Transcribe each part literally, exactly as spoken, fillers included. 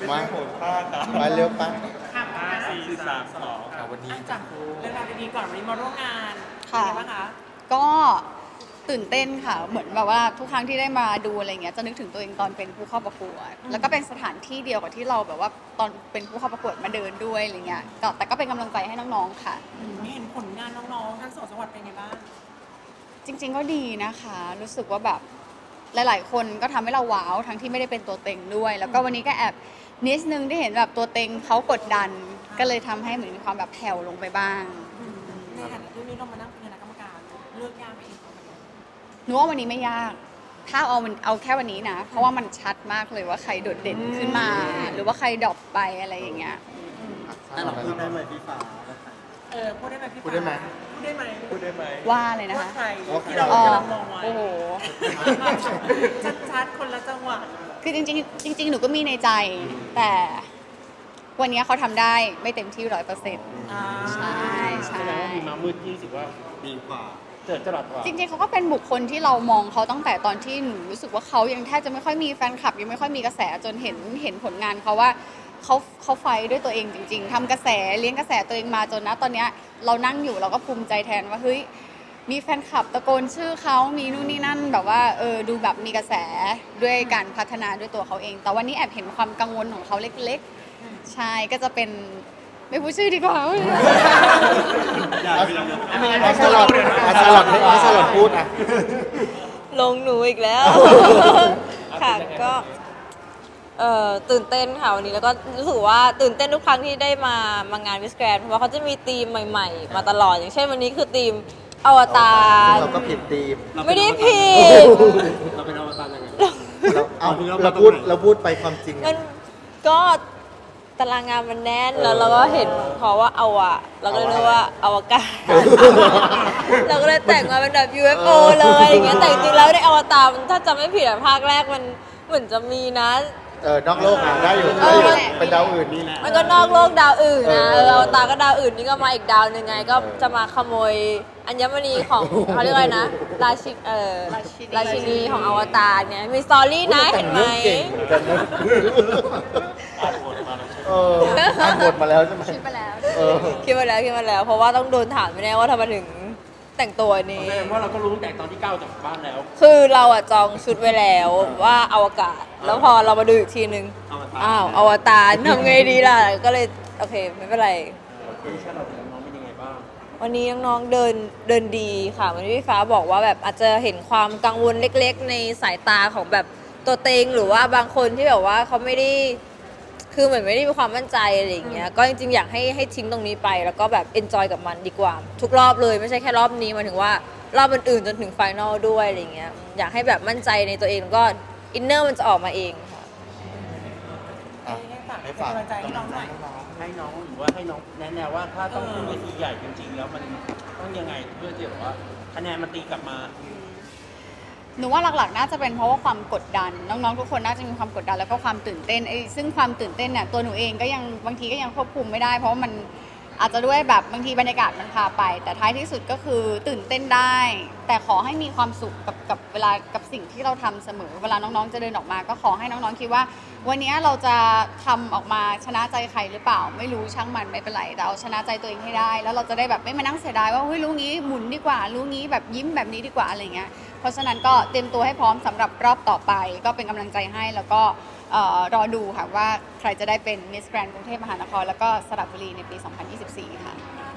มาโหดมากครับมาเร็วปะห้าสี่สามสองวันนี้จัดเรื่องราวดีๆก่อนวันนี้มาร่วมงานค่ะบ้างคะก็ตื่นเต้นค่ะเหมือนแบบว่าทุกครั้งที่ได้มาดูอะไรเงี้ยจะนึกถึงตัวเองตอนเป็นผู้เข้าประกวดแล้วก็เป็นสถานที่เดียวกับที่เราแบบว่าตอนเป็นผู้เข้าประกวดมาเดินด้วยอะไรเงี้ยแต่ก็เป็นกำลังใจให้น้องๆค่ะเห็นผลงานน้องๆทั้งสองจังหวัดเป็นไงบ้างจริงๆก็ดีนะคะรู้สึกว่าแบบหลายๆคนก็ทำให้เราว้าวทั้งที่ไม่ได้เป็นตัวเต็งด้วยแล้วก็วันนี้ก็แอบนิดนึงได้เห็นแบบตัวเต็งเขากดดันก็เลยทำให้เหมือนมีความแบบแผ่วลงไปบ้างในฐานะที่นี่เรามานั่งเป็นคณะกรรมการเลือกยากไหมหนูว่าวันนี้ไม่ยากถ้าเอามันเอาแค่วันนี้นะเพราะว่ามันชัดมากเลยว่าใครโดดเด่นขึ้นมาหรือว่าใครดรอปไปอะไรอย่างเงี้ยแต่เราพูดได้ไหมพี่ฟ้าเออพูดได้ไหมพี่พูดได้ไหมพูดได้ไหมพูดได้ไหมว่าเลยนะคะใครที่เรามองไว้โอ้โหชัดๆคนละจังหวัดคือจริงๆจริงๆหนูก็มีในใจแต่วันนี้เขาทำได้ไม่เต็มที่ร้อยเปอร์เซ็นต์ใช่ใช่แสดงว่ามีมามืดที่รู้สึกว่าดีกว่าเจิดจรัสกว่าจริงๆเขาก็เป็นบุคคลที่เรามองเขาตั้งแต่ตอนที่หนูรู้สึกว่าเขายังแทบจะไม่ค่อยมีแฟนคลับยังไม่ค่อยมีกระแสจนเห็นเห็นผลงานเขาว่าเขาเขาไฟด้วยตัวเองจริงๆทำกระแสเลี้ยงกระแสตัวเองมาจนนะตอนนี้เรานั่งอยู่เราก็ภูมิใจแทนว่าเฮ้ยมีแฟนคลับตะโกนชื่อเขามีนู่นนี่นั่นแบบว่าเออดูแบบมีกระแสด้วยการพัฒนาด้วยตัวเขาเองแต่วันนี้แอบเห็นความกังวลของเขาเล็กๆใช่ก็จะเป็นไม่พูดชื่อดีกว่าเอาสลัดเอาสลัดให้สลัดพูดอ่ะลงหนูอีกแล้วค่ะก็เอ่อตื่นเต้นค่ะวันนี้แล้วก็รู้สึกว่าตื่นเต้นทุกครั้งที่ได้มามางานมิสแกรนด์เพราะว่าเขาจะมีธีมใหม่ๆมาตลอดอย่างเช่นวันนี้คือธีมอวตารเราก็ผิดธีมไม่ได้ผิดเราเป็นอวตารยังไงเราเอาเราพูดเราพูดไปความจริงมันก็ตารางงานมันแน่นแล้วเราก็เห็นเพราะว่าเอาอะเราก็เลยเรียกว่าอวกาศเราก็เลยแต่งมาเป็นแบบ ยู เอฟ โอ เลยอย่างเงี้ยแต่จริงๆแล้วในอวตารถ้าจำไม่ผิดอะภาคแรกมันเหมือนจะมีนะเออนอกโลกอ่ะได้อยู่ได้อยู่เป็นดาวอื่นนี่แหละมันก็นอกโลกดาวอื่นนะเอออวตารก็ดาวอื่นนี่ก็มาอีกดาวหนึ่งไงก็จะมาขโมยอัญมณีของเขาเรียกอะไรนะราชิเออราชินีของอวตารเนี่ยมีสตอรี่นะเห็นไหมเอออ่านบทมาแล้วใช่ไหมคิดมาแล้วคิดมาแล้วคิดมาแล้วเพราะว่าต้องโดนถามแน่ว่าทำไมถึงแต่งตัวนี้แสดงว่าเราก็รู้แต่ตอนที่ก้าวจากบ้านแล้วคือเราอะจองชุดไว้แล้วว่าอวกาศแล้วพอเรามาดูอีกทีนึงอ้าวอวตารทำไงดีล่ะก็เลยโอเคไม่เป็นไรวันนี้น้องๆเดินเดินดีค่ะวันนี้พี่ฟ้าบอกว่าแบบอาจจะเห็นความกังวลเล็กๆในสายตาของแบบตัวเต็งหรือว่าบางคนที่แบบว่าเขาไม่ได้คือเหมือนไม่ได้มีความมั่นใจอะไรอย่างเงี้ยก็จริงๆอยากให้ให้ทิ้งตรงนี้ไปแล้วก็แบบเอนจอยกับมันดีกว่าทุกรอบเลยไม่ใช่แค่รอบนี้มาถึงว่ารอบอื่นๆจนถึงไฟนอลด้วยอะไรอย่างเงี้ยอยากให้แบบมั่นใจในตัวเองแล้วก็อินเนอร์มันจะออกมาเองค่ะให้ฝากกำลังใจให้น้องหน่อยให้น้องหรือว่าให้น้องแนะแนวว่าถ้าต้องขึ้นเวทีใหญ่จริงๆแล้วมันต้องยังไงเพื่อที่แบบว่าคะแนนมันตีกลับมาหนูว่าหลักๆน่าจะเป็นเพราะว่าความกดดันน้องๆทุกคนน่าจะมีความกดดันแล้วก็ความตื่นเต้นไอ้ซึ่งความตื่นเต้นเนี่ยตัวหนูเองก็ยังบางทีก็ยังควบคุมไม่ได้เพราะว่ามันอาจจะด้วยแบบบางทีบรรยากาศมันพาไปแต่ท้ายที่สุดก็คือตื่นเต้นได้แต่ขอให้มีความสุขกับกับเวลากับสิ่งที่เราทำเสมอเวลาน้องๆจะเดินออกมาก็ขอให้น้องๆคิดว่าวันนี้เราจะทำออกมาชนะใจใครหรือเปล่าไม่รู้ช่างมันไม่เป็นไรแต่เอาชนะใจตัวเองให้ได้แล้วเราจะได้แบบไม่มานั่งเสียดายว่าเฮ้ยรู้งี้หมุนดีกว่ารู้งี้แบบยิ้มแบบนี้ดีกว่าอะไรเงี้ยเพราะฉะนั้นก็เตรียมตัวให้พร้อมสำหรับรอบต่อไปก็เป็นกำลังใจให้แล้วก็รอดูค่ะว่าใครจะได้เป็น Miss Grand กรุงเทพมหานครแล้วก็สระบุรีในปี สองพันยี่สิบสี่ ค่ะ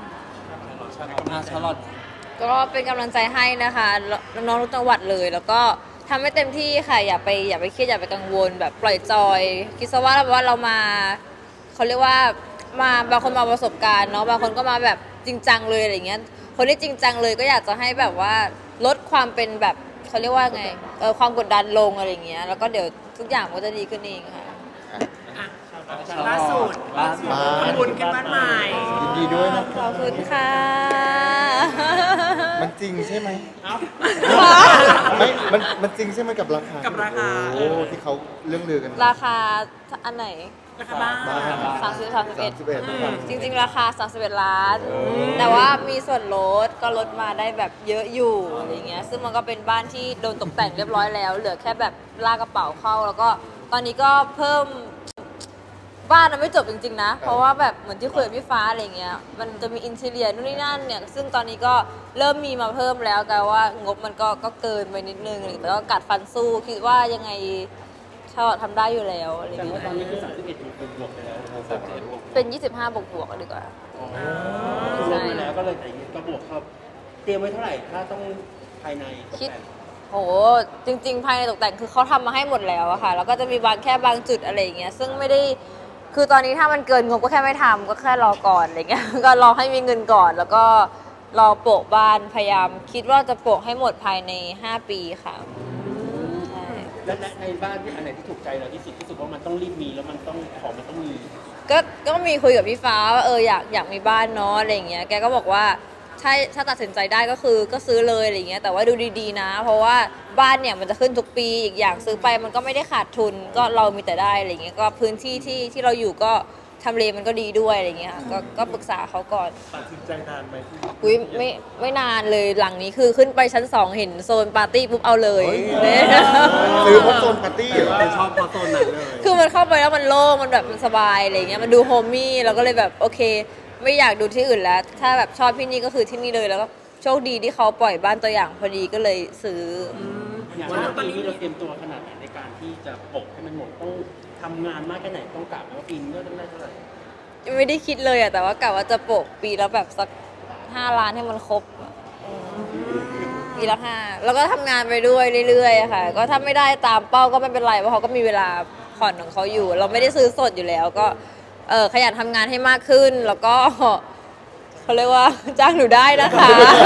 ก็เป็นกำลังใจให้นะคะน้องๆทุกจังหวัดเลยแล้วก็ทำให้เต็มที่ค่ะอย่าไปอย่าไปเครียดอย่าไปกังวลแบบปล่อยจอยคิดซะว่าว่าเรามาเขาเรียกว่ามาบางคนมาประสบการณ์เนาะบางคนก็มาแบบจริงจังเลยอะไรเงี้ยคนที่จริงจังเลยก็อยากจะให้แบบว่าลดความเป็นแบบเขาเรียกว่าไงเออความกดดันลงอะไรเงี้ยแล้วก็เดี๋ยวทุกอย่างก็จะดีขึ้นเองค่ะล่าสุดทำบุญกันบ้านใหม่ยินดีด้วยนะขอบคุณค่ะมันจริงใช่ไหมไม่มันมันจริงใช่ไหมกับราคากับราคาโอ้ที่เขาเรื่องลือกันราคาอันไหนราคาบ้านสามสิบสามสิบเอ็ดจริงๆราคาสามสิบเอ็ดล้านแต่ว่ามีส่วนลดก็ลดมาได้แบบเยอะอยู่อะไรเงี้ยซึ่งมันก็เป็นบ้านที่โดนตกแต่งเรียบร้อยแล้วเหลือแค่แบบลากกระเป๋าเข้าแล้วก็ตอนนี้ก็เพิ่มบ้านมันไม่จบจริงๆนะเพราะว่าแบบเหมือนที่คุยกับพี่ฟ้าอะไรเงี้ยมันจะมีอินทีเรียนู่นนี่นั่นเนี่ยซึ่งตอนนี้ก็เริ่มมีมาเพิ่มแล้วแต่ว่างบมันก็ก็เกินไปนิดนึงแต่ก็กัดฟันสู้คิดว่ายังไงชอบทำได้อยู่แล้วอะไรแต่เงี้ว่าย ตอนนี้คือสามสิบเอ็ดบวกๆไปแล้วสามสิบเอ็ดบวกเป็นยี่สิบห้าบวกบวกๆดีกว่าใช่แล้วก็เลยแต่ก็บวกเข้าเตรียมไว้เท่าไหร่ถ้าต้องภายในคิดโหจริงๆภายในตกแต่งคือเขาทำมาให้หมดแล้วอะค่ะแล้วก็จะมีบางแค่บางจุดอะไรอย่างเงี้ยซึ่งไม่ได้คือตอนนี้ถ้ามันเกินงบก็แค่ไม่ทำก็แค่รอก่อนอะไรเงี้ย ก็รอให้มีเงินก่อน แล้วก็รอโปะบ้านพยายามคิดว่าจะโปะให้หมดภายในห้าปีค่ะใช่และในบ้านที่อันไหนที่ถูกใจเราที่สุดที่สุดว่ามันต้องรีบมีแล้วมันต้องของมันต้องมีก็ก็มีคุยกับพี่ฟ้าว่าเอออยากอยากมีบ้านเนาะอะไรเงี้ยแกก็บอกว่าถ้าถ้าตัดสินใจได้ก็คือก็ซื้อเลยอะไรเงี้ยแต่ว่าดูดีๆนะเพราะว่าบ้านเนี่ยมันจะขึ้นทุกปีอีกอย่างซื้อไปมันก็ไม่ได้ขาดทุนก็เรามีแต่ได้อะไรเงี้ยก็พื้นที่ที่ที่เราอยู่ก็ทำเลมันก็ดีด้วยอะไรเงี้ยก็ก็ปรึกษาเขาก่อนตัดสินใจนานไหมอุ้ยไม่ไม่นานเลยหลังนี้คือขึ้นไปชั้นสองเห็นโซนปาร์ตี้ปุ๊บเอาเลยเนี่ยซื้อเพราะโซนปาร์ตี้เหรอชอบพอโซนนั้นเลยคือมันเข้าไปแล้วมันโล่งมันแบบมันสบายอะไรเงี้ยมันดูโฮมมี่เราก็เลยแบบโอเคไม่อยากดูที่อื่นแล้วถ้าแบบชอบที่นี่ก็คือที่นี่เลยแล้วก็โชคดีที่เขาปล่อยบ้านตัวอย่างพอดีก็เลยซื้ออย่างว่าตอนนี้เราเตรียมตัวขนาดไหนในการที่จะปกให้มันหมดต้องทำงานมากแค่ไหนต้องกะไหมว่าปีนี้เราต้องได้เท่าไหร่ไม่ได้คิดเลยอะแต่ว่ากะว่าจะโปะปีแล้วแบบสักห้าล้านให้มันครบอะอืมปีละห้าแล้วก็ทำงานไปด้วยเรื่อยๆอะค่ะ ก็ถ้าไม่ได้ตามเป้าก็ไม่เป็นไรเพราะเขาก็มีเวลาผ่อนของเขาอยู่ เราไม่ได้ซื้อสดอยู่แล้วก็เออขยันทำงานให้มากขึ้นแล้วก็เขาเรียกว่าจ้างหนูได้นะคะ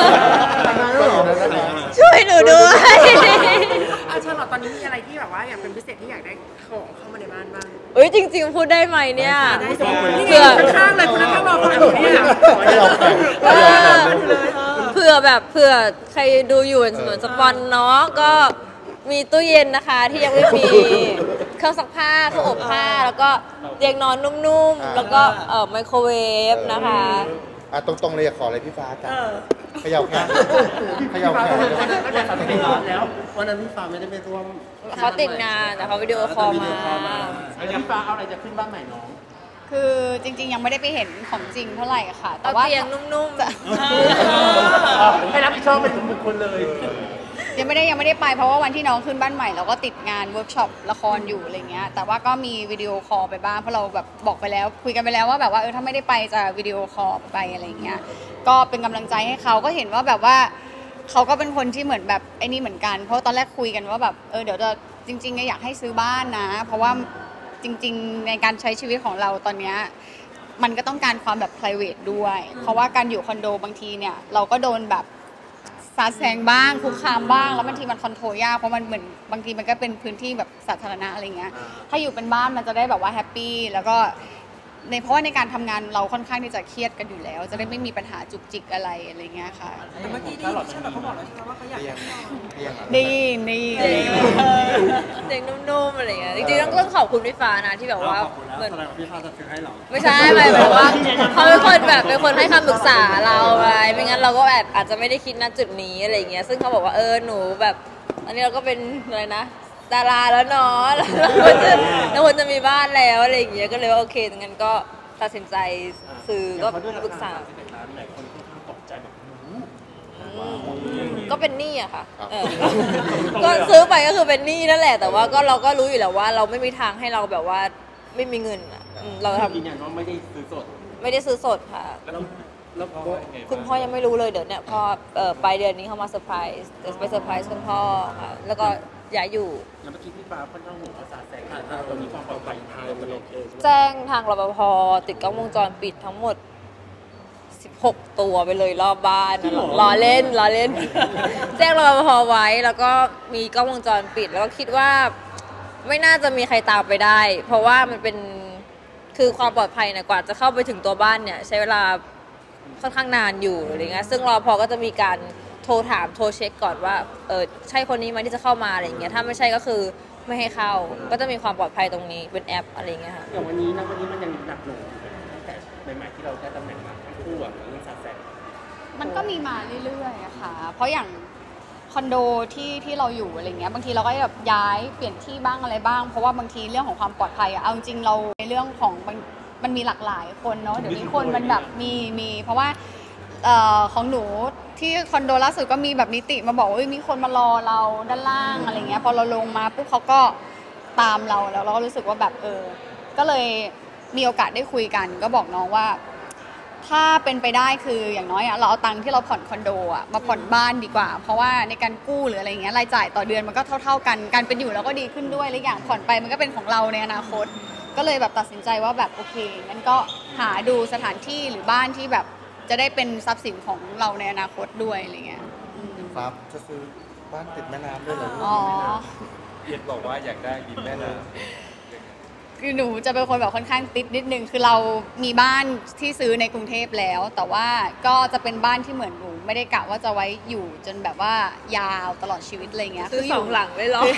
ช่วยหนูด้วยอาชาลอตตอนนี้มีอะไรที่แบบว่าอยากเป็นพิเศษที่อยากได้ของเข้ามาในบ้านบ้างเอ้ยจริงๆพูดได้ไหมเนี่ยได้สินี่ไงเผื่อข้างๆเลยคุณนั่งรอฟังอยู่เนี่ยให้เราแข่งเออเผื่อแบบเผื่อใครดูอยู่เหมือนสปอนเนาะก็มีตู้เย็นนะคะที่ยังไม่มีเครื่องซักผ้าเครื่องอบผ้าแล้วก็เตียงนอนนุ่มๆแล้วก็เอ่อไมโครเวฟนะคะอ่ะตรงๆเลยอยากขออะไรพี่ฟ้ากันเขย่าแขนเขย่าแขนแล้ววันนั้นพี่ฟ้าไม่ได้ไปร่วมเขาติดงานแต่เขาวิดีโอคอลมาพี่ฟ้าเอาอะไรจะขึ้นบ้านใหม่น้องคือจริงๆยังไม่ได้ไปเห็นของจริงเท่าไหร่ค่ะ แต่เอาว่าเตียงนุ่มให้รับผิดชอบเป็นบุคคลเลยยังไม่ได้ยังไม่ได้ไปเพราะว่าวันที่น้องขึ้นบ้านใหม่เราก็ติดงานเวิร์กช็อปละครอยู่อะไรเงี้ยแต่ว่าก็มีวิดีโอคอลไปบ้างเพราะเราแบบบอกไปแล้วคุยกันไปแล้วว่าแบบว่าเออถ้าไม่ได้ไปจะวิดีโอคอลไปอะไรเงี้ยก็เป็นกำลังใจให้เขาก็เห็นว่าแบบว่าเขาก็เป็นคนที่เหมือนแบบไอ้นี่เหมือนกันเพราะตอนแรกคุยกันว่าแบบเออเดี๋ยวจะจริงๆอยากให้ซื้อบ้านนะ เพราะว่าจริงๆในการใช้ชีวิตของเราตอนเนี้ยมันก็ต้องการความแบบ private ด้วย เพราะว่าการอยู่คอนโดบางทีเนี่ยเราก็โดนแบบสาดแซงบ้างคุกคามบ้างแล้วบางทีมันคอนโทรลยากเพราะมันเหมือนบางทีมันก็เป็นพื้นที่แบบสาธารณะอะไรเงี้ยถ้าอยู่เป็นบ้านมันจะได้แบบว่าแฮปปี้แล้วก็ในเพราะว่าในการทำงานเราค่อนข้างที่จะเครียดกันอยู่แล้ว จะได้ไม่มีปัญหาจุกจิกอะไรอะไรเงี้ยค่ะแต่เมื่อกี้ที่ชาลอตเขาบอกแล้วใช่ไหมว่าเขาอยากเตียงเตียงอะดีดีๆเตียงนุ่มๆอะไรเงี้ยจริงๆต้องต้องขอบคุณพี่ฟ้านะที่แบบว่าเหมือนพี่ฟ้าจะซื้อให้หรอไม่ใช่หมายถึงว่าเขาเป็นคนแบบเป็นคนให้คำปรึกษาเราไปไม่งั้นเราก็แบบอาจจะไม่ได้คิดณจุดนี้อะไรเงี้ยซึ่งเขาบอกว่าเออหนูแบบอันนี้เราก็เป็นอะไรนะดาราแล้วเนาะแล้วควรจะแล้วควรจะมีบ้านแล้วอะไรอย่างเงี้ยก็เลยว่าโอเคงั้นก็ตัดสินใจซื้อก็ปรึกษาหลายคนค่อนข้างตกใจแบบก็เป็นหนี้อะค่ะเออก็ซื้อไปก็คือเป็นหนี้นั่นแหละแต่ว่าก็เราก็รู้อยู่แล้วว่าเราไม่มีทางให้เราแบบว่าไม่มีเงินอะอืมเราทำยืนยันว่าไม่ได้ซื้อสดไม่ได้ซื้อสดค่ะแล้วแล้วพ่อคุณพ่อยังไม่รู้เลยเดี๋ยวเนี่ยพอเอ่อปลายเดือนนี้เขามาเซอร์ไพรส์เดี๋ยวไปเซอร์ไพรส์คุณพ่อค่ะแล้วก็ย้ายอยู่แล้วเมื่อกี้พี่ฟ้าค่อนข้างห่วงภาษาแสงผ่านตอนนี้ความปลอดภัยไทยมันโอเคแจ้งทางรปภติดกล้องวงจรปิดทั้งหมดสิบหกตัวไปเลยรอบบ้านล้อเล่นล้อเล่น แจ้งรปภไว้แล้วก็มีกล้องวงจรปิดแล้วก็คิดว่าไม่น่าจะมีใครตามไปได้ เพราะว่ามันเป็นคือความปลอดภัยนะกว่าจะเข้าไปถึงตัวบ้านเนี่ยใช้เวลาค่อนข้างนานอยู่อะไรเงี้ยซึ่งรปภก็จะมีการโทรถามโทรเช็คก่อนว่าเออใช่คนนี้ไหมที่จะเข้ามาอะไรเงี้ยถ้าไม่ใช่ก็คือไม่ให้เข้าก็จะมีความปลอดภัยตรงนี้เป็นแอปอะไรเงี้ยค่ะอย่างวันนี้นะวันนี้มันยังหนักหน่วงตั้งแต่ใหม่ๆที่เราได้ตำแหน่งมาทั้งคู่อะเรื่องภาษาแสงมันก็มีมาเรื่อยๆอะค่ะ เพราะอย่างขอนโดที่ที่เราอยู่อะไรเงี้ยบางทีเราก็แบบย้ายเปลี่ยนที่บ้างอะไรบ้างเพราะว่าบางทีเรื่องของความปลอดภัยอะเอาจริงๆเราในเรื่องของมันมันมีหลากหลายคนเนาะเดี๋ยวนี้คนมันแบบมีมีเพราะว่าเอ่อของหนูที่คอนโดล่าสุดก็มีแบบนิติมาบอกว่ามีคนมารอเราด้านล่างอะไรเงี้ยพอเราลงมาปุ๊บเขาก็ตามเราแล้วเราก็รู้สึกว่าแบบเออก็เลยมีโอกาสได้คุยกันก็บอกน้องว่าถ้าเป็นไปได้คืออย่างน้อยอะเราเอาตังค์ที่เราผ่อนคอนโดอะมาผ่อนบ้านดีกว่าเพราะว่าในการกู้หรืออะไรเงี้ยรายจ่ายต่อเดือนมันก็เท่าๆกันการเป็นอยู่เราก็ดีขึ้นด้วยและอย่างผ่อนไปมันก็เป็นของเราในอนาคตก็เลยแบบตัดสินใจว่าแบบโอเคงั้นก็หาดูสถานที่หรือบ้านที่แบบจะได้เป็นทรัพย์สินของเราในอนาคตด้วยอะไรเงี้ยครับจะซื้อบ้านติดแม่น้ำด้วยเหรออ๋อเย็นบอกว่าอยากได้ริมแม่น้คือหนูจะเป็นคนแบบค่อนข้างติดนิดนึงคือเรามีบ้านที่ซื้อในกรุงเทพแล้ว แต่ว่าก็จะเป็นบ้านที่เหมือนหนูไม่ได้กะว่าจะไว้อยู่จนแบบว่ายาวตลอดชีวิตอะไรเงี้ยซื้อสองหลังเลยเหรอ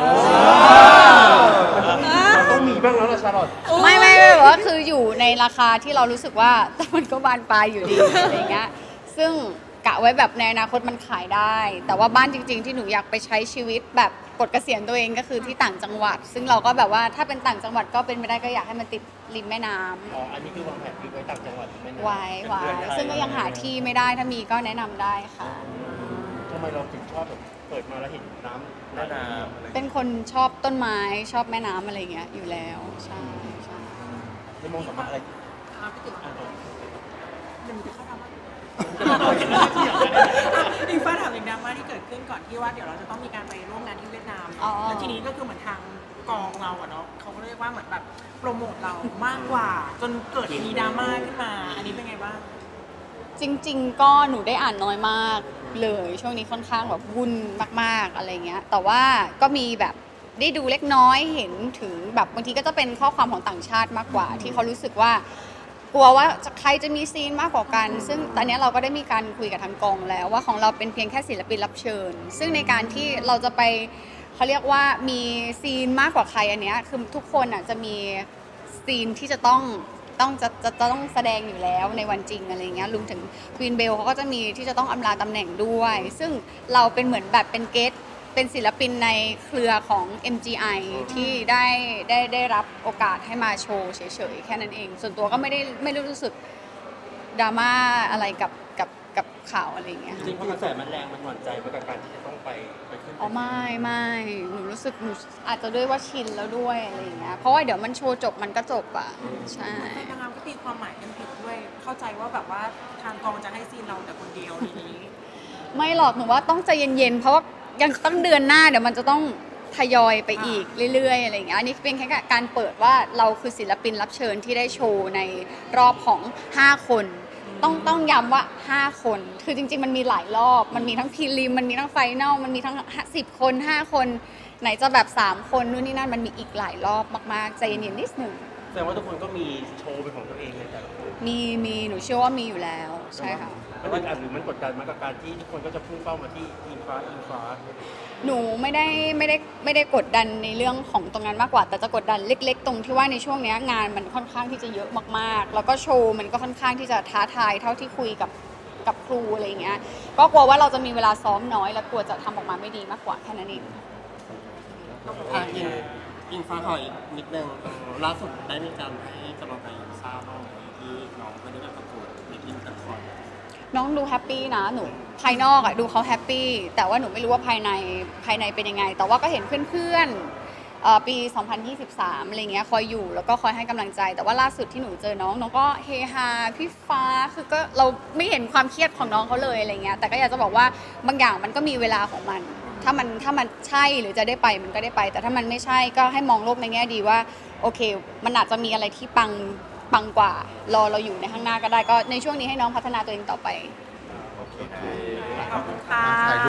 มันต้องมีบ้างแล้วล่ะชาลอตไม่ไม่ไม่แบบว่าคืออยู่ในราคาที่เรารู้สึกว่าแต่มันก็บานปลายอยู่ดีอะไรเงี้ยซึ่งกะไว้แบบในอนาคตมันขายได้ แต่ว่าบ้านจริงๆที่หนูอยากไปใช้ชีวิตแบบกดเกษียณตัวเองก็คือที่ต่างจังหวัด ซึ่งเราก็แบบว่าถ้าเป็นต่างจังหวัดก็เป็นไปได้ก็อยากให้มันติดริมแม่น้ำอ๋ออันนี้คือวางแผนคือไว้ต่างจังหวัดไหมนะไว้ไว้ซึ่งก็ยังหาที่ไม่ได้ถ้ามีก็แนะนำได้ค่ะทำไมเราถึงชอบแบบเปิดมาแล้วเห็นน้ำำแม่น้ำอะไรเป็นคนชอบต้นไม้ชอบแม่น้ำอะไรเงี้ยอยู่แล้วใช่ใช่ในมองสามารถอะไรอ่ะพี่ติ๋วอ่ะต่อเดี๋ยวมันจะเข้าดราม่าจะมาต่ออย่างนี้ที่อยากได้อิงฟ้าถามเรื่องดราม่าที่เกิดขึ้นก่อนที่ว่าเดี๋ยวเราจะต้องมีการไปร่วมงานที่เวียดนามเนอะแล้วทีนี้ก็คือเหมือนทางกองเราอะเนาะเขาก็เรียกว่าเหมือนแบบโปรโมทเรามากกว่า จนเกิดมีดราม่าขึ้นมา อันนี้เป็นไงบ้างจริงๆก็หนูได้อ่านน้อยมากเลยช่วงนี้ค่อนข้างแบบวุ่นมากๆอะไรเงี้ยแต่ว่าก็มีแบบได้ดูเล็กน้อยเห็นถึงแบบบางทีก็จะเป็นข้อความของต่างชาติมากกว่า ที่เขารู้สึกว่ากลัวว่าใครจะมีซีนมากกว่ากัน ซึ่งตอนนี้เราก็ได้มีการคุยกับทางกองแล้วว่าของเราเป็นเพียงแค่ศิลปินรับเชิญ ซึ่งในการที่เราจะไปเขาเรียกว่ามีซีนมากกว่าใครอันเนี้ยคือทุกคนอ่ะจะมีซีนที่จะต้องต้องจะจะจะต้องแสดงอยู่แล้วในวันจริงอะไรเงี้ยรวมถึงควีนเบลเขาก็จะมีที่จะต้องอำลาตำแหน่งด้วย ซึ่งเราเป็นเหมือนแบบเป็นเกสเป็นศิลปินในเครือของ เอ็ม จี ไอ ที่ได้ได้ได้รับโอกาสให้มาโชว์เฉยๆแค่นั้นเอง ส่วนตัวก็ไม่ได้ไม่ได้รู้สึกดราม่าอะไรกับกับกับข่าวอะไรอย่างเงี้ยจริงๆเพราะกระแสมันแรงมันหวั่นใจไปกับการที่จะต้องไปไปขึ้นอ๋อไม่ไม่หนูรู้สึกหนูอาจจะด้วยว่าชินแล้วด้วยอะไรอย่างเงี้ยเพราะว่าเดี๋ยวมันโชว์จบมันก็จบอ่ะใช่นางงามก็ตีความหมายกันผิดด้วย เข้าใจว่าแบบว่าทางกองจะให้ซีนเราแต่คนเดียวทีนี้ไม่หรอกหนูว่าต้องใจเย็นๆเพราะว่ายังต้องเดือนหน้าเดี๋ยวมันจะต้องทยอยไปอีกเรื่อยๆอะไรอย่างเงี้ยอันนี้เป็นแค่การเปิดว่าเราคือศิลปินรับเชิญที่ได้โชว์ในรอบของห้าคนต้องต้องย้ำว่าห้าคนคือจริงๆมันมีหลายรอบมันมีทั้งพรีลิมมันมีทั้งไฟนอลมันมีทั้งสิบคนห้าคนไหนจะแบบสามคนนู่นนี่นั่นมันมีอีกหลายรอบมากๆใจเย็นๆนิดนึงแสดงว่าทุกคนก็มีโชว์เป็นของตัวเองในแต่ละคนมีมีหนูเชื่อว่ามีอยู่แล้วใช่ค่ะมันอึดอัดหรือมันกดดันมากกับการที่ทุกคนก็จะพุ่งเป้ามาที่อิงฟ้าอิงฟ้าหนูไม่ได้ไม่ได้ไม่ได้กดดันในเรื่องของตรงนั้นมากกว่า แต่จะกดดันเล็กๆ ตรงที่ว่าในช่วงนี้งานมันค่อนข้างที่จะเยอะมากๆ แล้วก็โชว์มันก็ค่อนข้างที่จะท้าทายเท่าที่คุยกับกับครูอะไรอย่างเงี้ยก็กลัวว่าเราจะมีเวลาซ้อมน้อยแล้วกลัวจะทำออกมาไม่ดีมากกว่าแค่นั้นเองอ่ะอิงอิงฟ้าขออีกนิดนึงเอ่อล่าสุดได้มีการให้กำลังใจอิงซ่าบ้างไหมที่น้องไม่ได้แบบประกวดมิสอินเตอร์คอนน้องดูแฮปปี้นะหนูภายนอกอะดูเขาแฮปปี้แต่ว่าหนูไม่รู้ว่าภายในภายในเป็นยังไง แต่ว่าก็เห็นเพื่อนๆเอ่อปี สองพันยี่สิบสาม อะไรเงี้ยคอยอยู่แล้วก็คอยให้กำลังใจ แต่ว่าล่าสุดที่หนูเจอน้องน้องก็เฮฮาพี่ฟ้าคือก็เราไม่เห็นความเครียดของน้องเขาเลยอะไรเงี้ยแต่ก็อยากจะบอกว่าบางอย่างมันก็มีเวลาของมัน ถ้ามันถ้ามันใช่หรือจะได้ไปมันก็ได้ไป แต่ถ้ามันไม่ใช่ก็ให้มองโลกในแง่ดีว่าโอเคมันอาจจะมีอะไรที่ปังปังกว่ารอเราอยู่ในข้างหน้าก็ได้ก็ในช่วงนี้ให้น้องพัฒนาตัวเองต่อไปโอเคขอบคุณค่ะ